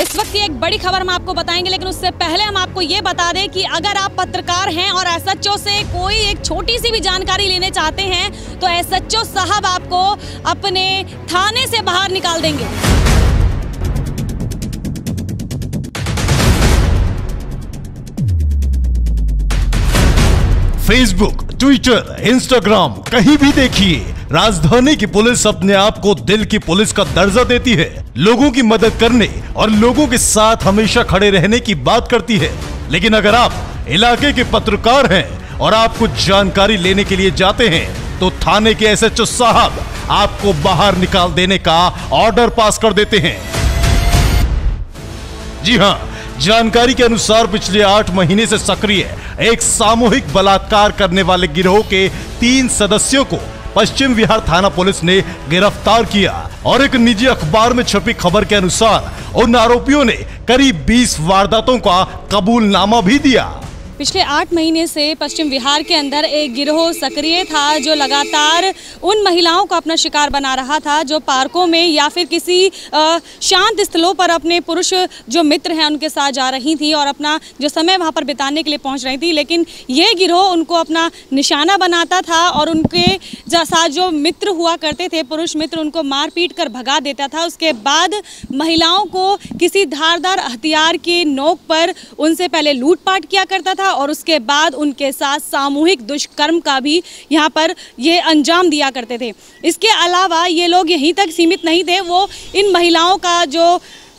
इस वक्त की एक बड़ी खबर हम आपको बताएंगे, लेकिन उससे पहले हम आपको ये बता दें कि अगर आप पत्रकार हैं और एसएचओ से कोई एक छोटी सी भी जानकारी लेने चाहते हैं तो एसएचओ साहब आपको अपने थाने से बाहर निकाल देंगे। फेसबुक, ट्विटर, इंस्टाग्राम कहीं भी देखिए, राजधानी की पुलिस अपने आप को दिल की पुलिस का दर्जा देती है। लोगों की मदद करने और लोगों के साथ हमेशा खड़े रहने की बात करती है। लेकिन अगर आप इलाके के पत्रकार हैं और आप कुछ जानकारी लेने के लिए जाते हैं तो थाने के एसएचओ साहब आपको बाहर निकाल देने का ऑर्डर पास कर देते हैं। जी हां, जानकारी के अनुसार पिछले 8 महीने से सक्रिय एक सामूहिक बलात्कार करने वाले गिरोह के 3 सदस्यों को पश्चिम विहार थाना पुलिस ने गिरफ्तार किया और एक निजी अखबार में छपी खबर के अनुसार उन आरोपियों ने करीब 20 वारदातों का कबूलनामा भी दिया। पिछले 8 महीने से पश्चिम विहार के अंदर एक गिरोह सक्रिय था जो लगातार उन महिलाओं को अपना शिकार बना रहा था जो पार्कों में या फिर किसी शांत स्थलों पर अपने पुरुष जो मित्र हैं उनके साथ जा रही थी और अपना जो समय वहां पर बिताने के लिए पहुंच रही थी। लेकिन ये गिरोह उनको अपना निशाना बनाता था और उनके साथ जो मित्र हुआ करते थे, पुरुष मित्र, उनको मार पीट कर भगा देता था। उसके बाद महिलाओं को किसी धारदार हथियार के नोक पर उनसे पहले लूटपाट किया करता था और उसके बाद उनके साथ सामूहिक दुष्कर्म का भी यहाँ पर ये अंजाम दिया करते थे। इसके अलावा ये लोग यहीं तक सीमित नहीं थे, वो इन महिलाओं का जो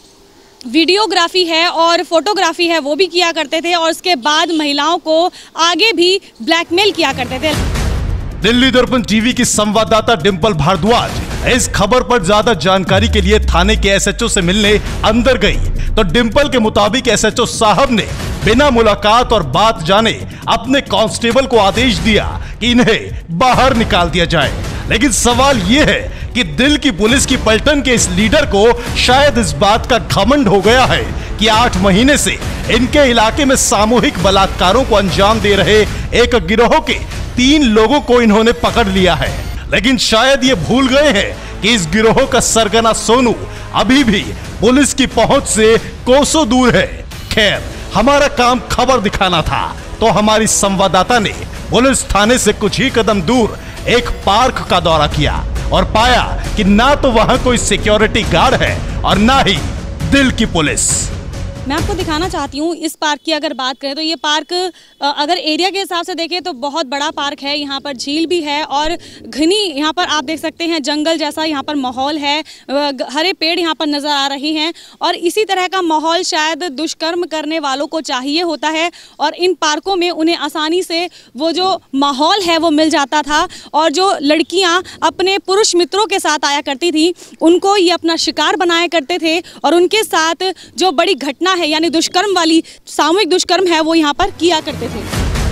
वीडियोग्राफी है और फोटोग्राफी है वो भी किया करते थे और उसके बाद महिलाओं को आगे भी ब्लैकमेल किया करते थे। दिल्ली दर्पण टीवी की संवाददाता डिंपल भारद्वाज इस खबर पर ज्यादा जानकारी के लिए थाने के एसएचओ से मिलने अंदर गई तो डिंपल के मुताबिक एसएचओ साहब ने बिना मुलाकात और बात जाने अपने कांस्टेबल को आदेश दिया कि इन्हें बाहर निकाल दिया जाए। लेकिन सवाल यह है कि दिल की पुलिस की पलटन के इस लीडर को शायद इस बात का घमंड हो गया है कि 8 महीने से इनके इलाके में सामूहिक बलात्कारों को अंजाम दे रहे एक गिरोह के 3 लोगों को इन्होंने पकड़ लिया है। लेकिन शायद ये भूल गए हैं कि इस गिरोह का सरगना सोनू अभी भी पुलिस की पहुंच से कोसों दूर है। खैर, हमारा काम खबर दिखाना था तो हमारी संवाददाता ने पुलिस थाने से कुछ ही कदम दूर एक पार्क का दौरा किया और पाया कि ना तो वहां कोई सिक्योरिटी गार्ड है और ना ही दिल की पुलिस। मैं आपको दिखाना चाहती हूँ इस पार्क की अगर बात करें तो ये पार्क अगर एरिया के हिसाब से देखें तो बहुत बड़ा पार्क है। यहाँ पर झील भी है और घनी यहाँ पर आप देख सकते हैं जंगल जैसा यहाँ पर माहौल है, हरे पेड़ यहाँ पर नज़र आ रहे हैं और इसी तरह का माहौल शायद दुष्कर्म करने वालों को चाहिए होता है और इन पार्कों में उन्हें आसानी से वो जो माहौल है वो मिल जाता था और जो लड़कियाँ अपने पुरुष मित्रों के साथ आया करती थी उनको ये अपना शिकार बनाया करते थे और उनके साथ जो बड़ी घटना है यानी दुष्कर्म वाली सामूहिक दुष्कर्म है वो यहाँ पर किया करते थे।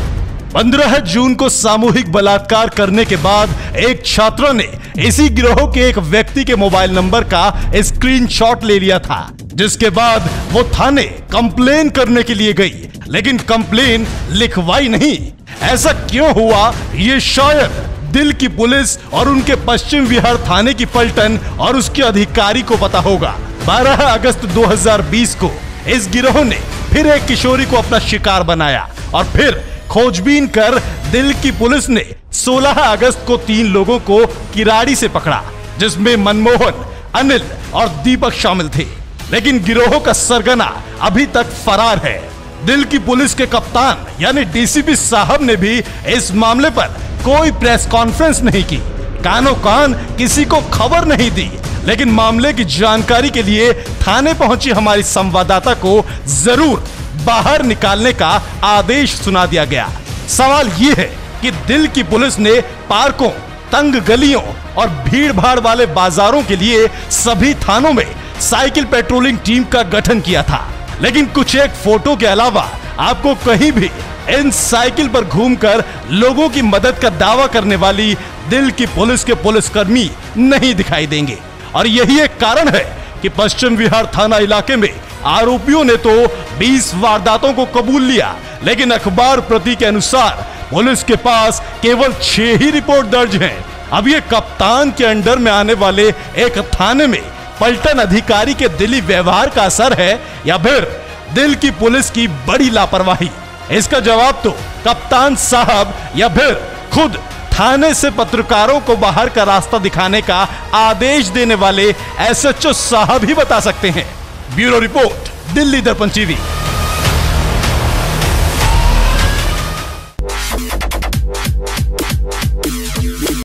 15 जून को सामूहिक बलात्कार करने के बाद एक छात्रा ने इसी गिरोह के एक व्यक्ति के मोबाइल नंबर का स्क्रीनशॉट ले लिया था, जिसके बाद वो थाने कंप्लेन करने के लिए गई, लेकिन कंप्लेन लिखवाई नहीं। ऐसा क्यों हुआ ये शायद दिल की पुलिस और उनके पश्चिम विहार थाने की पलटन और उसके अधिकारी को पता होगा। 12 अगस्त 2020 को इस गिरोह ने फिर एक किशोरी को अपना शिकार बनाया और फिर खोजबीन कर दिल की पुलिस ने 16 अगस्त को 3 लोगों को किराड़ी से पकड़ा, जिसमें मनमोहन, अनिल और दीपक शामिल थे। लेकिन गिरोह का सरगना अभी तक फरार है। दिल की पुलिस के कप्तान यानी डीसीपी साहब ने भी इस मामले पर कोई प्रेस कॉन्फ्रेंस नहीं की, कानो कान किसी को खबर नहीं दी। लेकिन मामले की जानकारी के लिए थाने पहुंची हमारी संवाददाता को जरूर बाहर निकालने का आदेश सुना दिया गया। सवाल ये है कि दिल की पुलिस ने पार्कों, तंग गलियों और भीड़ भाड़ वाले बाजारों के लिए सभी थानों में साइकिल पेट्रोलिंग टीम का गठन किया था, लेकिन कुछ एक फोटो के अलावा आपको कहीं भी इन साइकिल पर घूमकर लोगों की मदद का दावा करने वाली दिल की पुलिस के पुलिसकर्मी नहीं दिखाई देंगे। और यही एक कारण है कि पश्चिम विहार थाना इलाके में आरोपियों ने तो 20 वारदातों को कबूल लिया, लेकिन अखबार प्रति के अनुसार पुलिस के पास केवल 6 ही रिपोर्ट दर्ज हैं। अब ये कप्तान के अंडर में आने वाले एक थाने में पलटन अधिकारी के दिली व्यवहार का असर है या फिर दिल की पुलिस की बड़ी लापरवाही? इसका जवाब तो कप्तान साहब या फिर खुद थाने से पत्रकारों को बाहर का रास्ता दिखाने का आदेश देने वाले एसएचओ साहब ही बता सकते हैं। ब्यूरो रिपोर्ट, दिल्ली दर्पण टीवी।